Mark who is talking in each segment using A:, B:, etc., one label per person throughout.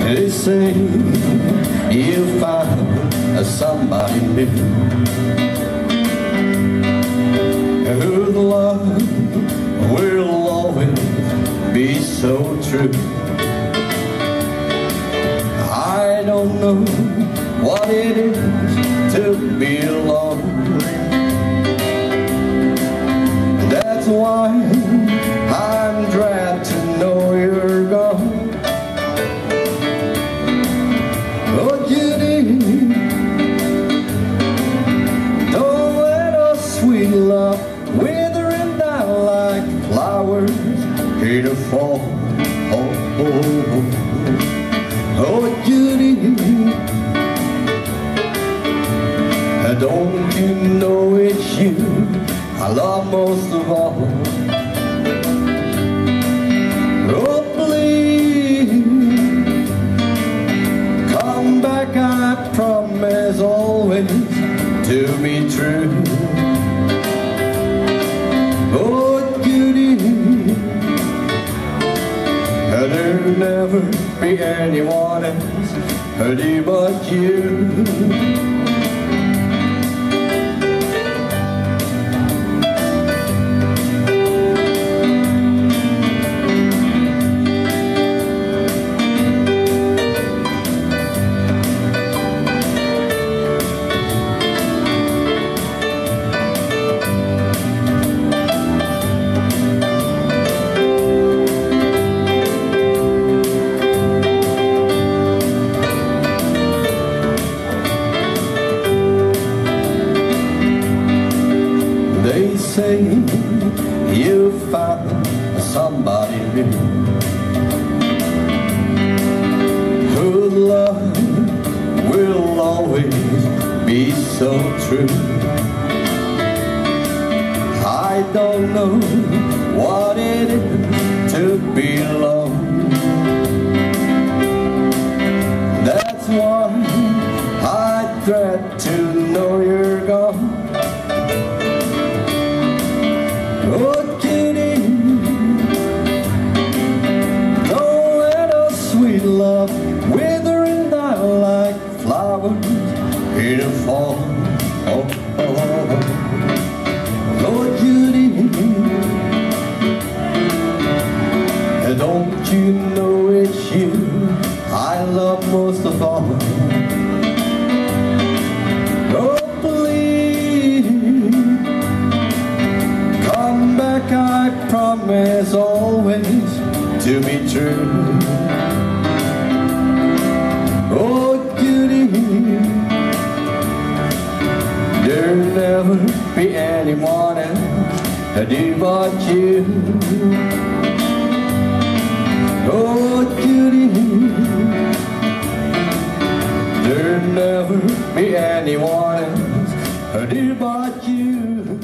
A: They say you found somebody new whose love will always be so true. I don't know what it is to be alone. That's why I'm glad to know you're gone. Oh Judy, don't let our sweet love wither and die like flowers in the fall. Oh, oh, oh, oh Judy, don't you know it's you I love most of all? Oh please, come back, I promise always to be true. Oh Judy, there'll never be anyone else but you. They say you found somebody new whose love will always be so true. I don't know what it is to be alone. That's why I dread to know you're gone. Oh Judy, don't let our sweet love wither and die like flowers in the fall. Oh, oh, oh, oh Judy, don't you know it's you I love most of all? Oh please, come back, I promise always to be true. Oh Judy, there'll never be anyone else but you. Oh Judy, there'll never be anyone else but you.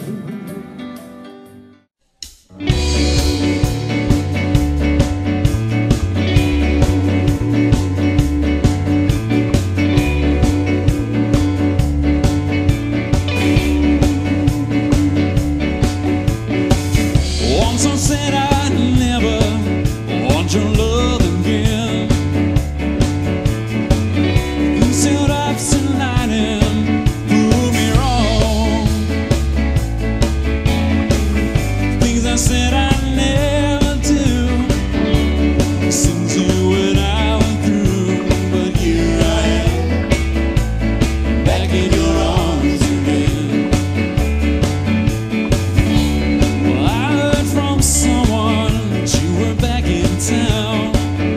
B: Once I said I'd never want your love again. You said I've seen lightning, prove me wrong. Things I said I'd never do, since you and I were through. But here I am, back in your arms again. Well, I heard from someone that you were back in town.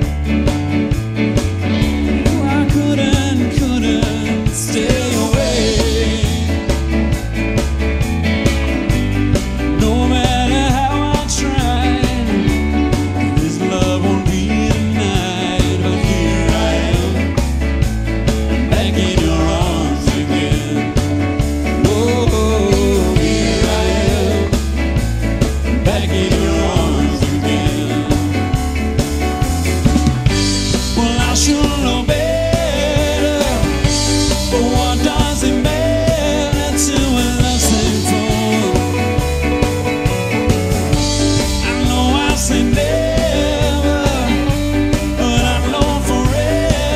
B: I couldn't stay away. No matter how I tried, this love won't be denied. But here I am, back in your arms again. Oh, here I am, back in your arms again. Well, I should know better, but what does it matter to a lasting fall? I know I say never, but I know forever.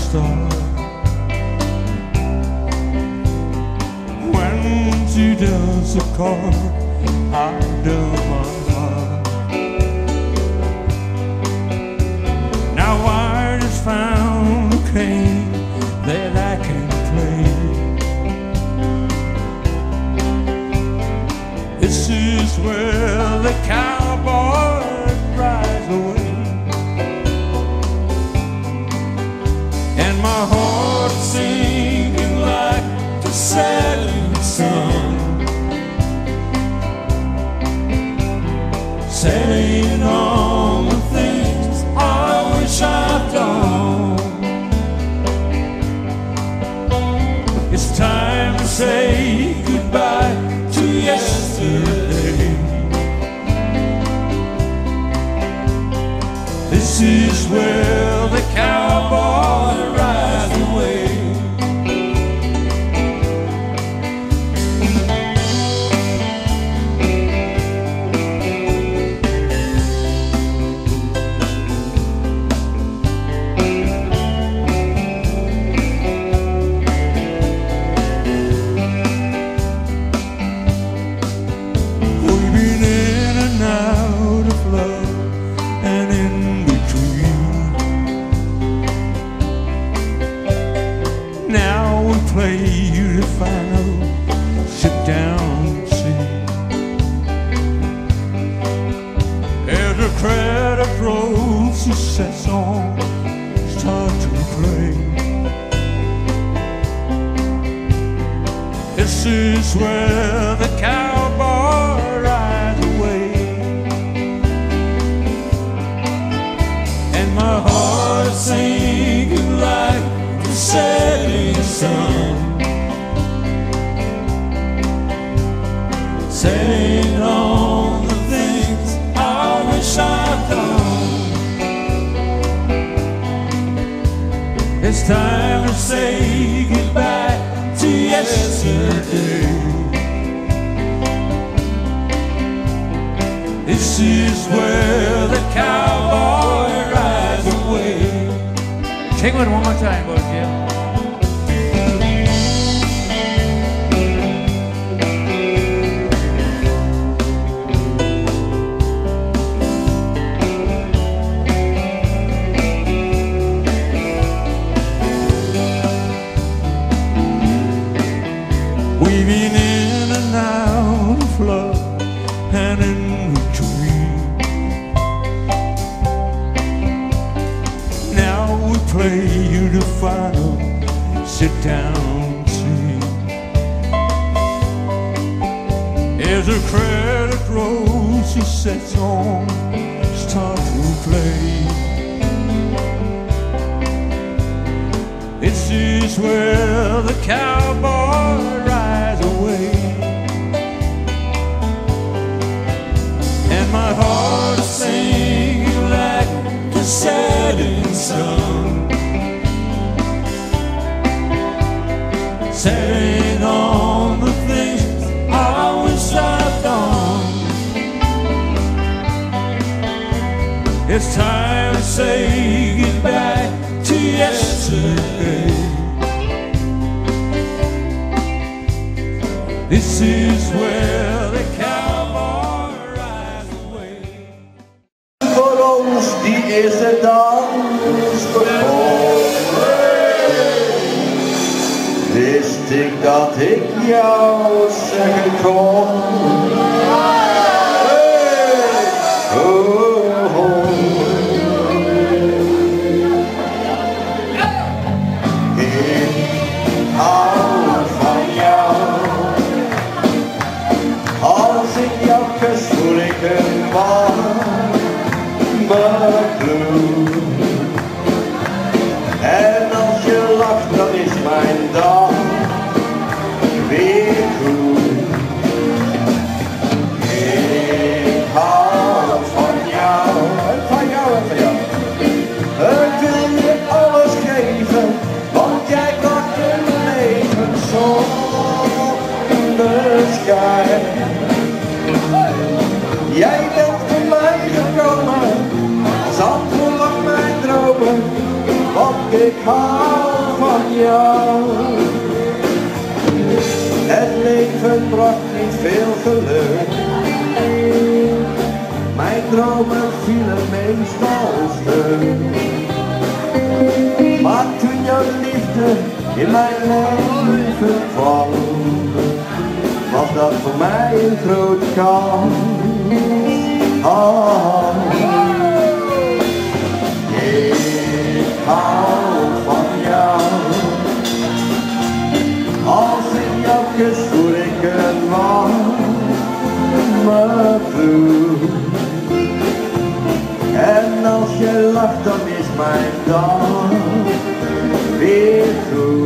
B: star. When she does the car, I do my heart. Now I just found a cane that I can play. This is where the cowboy rides away, and my heart's singing like the setting sun, setting on the things I wish I'd done. It's time to say goodbye to yesterday. This is where the cowboy rides away. We've been in and out of love and in between. Now we play the final sit-down scene. As a credit rolls, the set song starts to play. This is where the cowboy rides away, and my heart's singing like the setting sun, setting on the things I wish I'd done. It's time to say goodbye to yesterday. This is where the cowboy rides away. Take it one more time, boys, Jim. We've been in and out of love and in between. Now we play you the final sit-down scene. As the credit rolls, the set song start to play. This is where the cowboy rides away, and my heart's singing like the setting sun, setting on the things I wish I'd done. It's time to say goodbye to yesterday. This is where the cowboy rides away.
A: Voor ons die eerste dans begon, wist ik dat ik jou zeggen kon. Hey, oh, oh. Voel ik een warme gloed. En als je lacht, dan is mijn dag weer goed. hou van jou. Het leven bracht niet veel geluk. Mijn dromen vielen meestal stuk. Maar toen jouw liefde in mijn leven kwam, was dat voor mij een grote kans. Ik hou van jou. Als ik jou kus voel ik een warme gloed. En als je lacht dan is mijn dag weer goed.